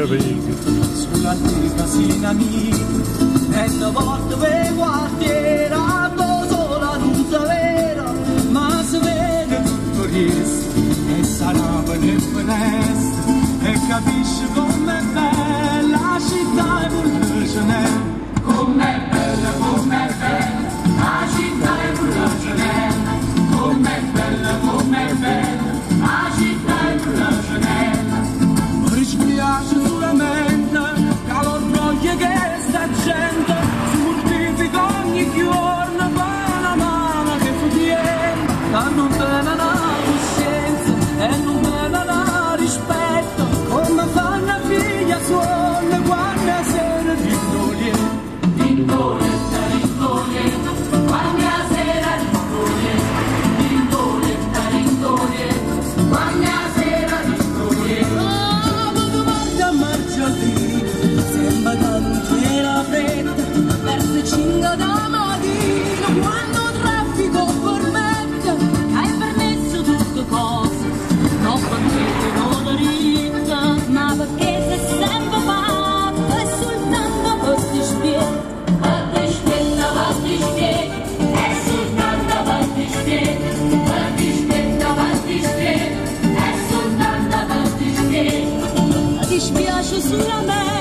vedi. Sull'antica sinamina e da volte per quartierato sola non si vera, ma si vede tutto riesco e sarà per le finestre e capisci com'è bella la città e pure ce n'è. Com'è bella la città e pure ce n'è. Com'è bella la città e pure ce n'è. Mi dispiace solamente calor voglia che sta gente si mortifica ogni giorno per una mano che fu tiene, ma non tiene una coscienza e non tiene una rispetto come fa una figlia suona quando è sera di dolore. Rindoletta, rindoletta, quando è sera di dolore. Rindoletta, rindoletta, quando è sera di dolore. Ah, quando guarda Margiolina, sembra che non c'era fretta, verso 5 da mattino, quando il traffico permette, che hai permesso tutte cose, non concede non dritta, ma perché sei sempre fatto e soltanto per ti spiegare. Ti spiace solamente